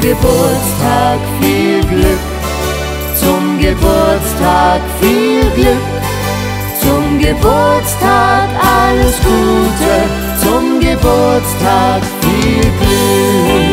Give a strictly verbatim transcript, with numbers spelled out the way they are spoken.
Geburtstag viel Glück, zum Geburtstag viel Glück, zum Geburtstag alles Gute, zum Geburtstag viel Glück.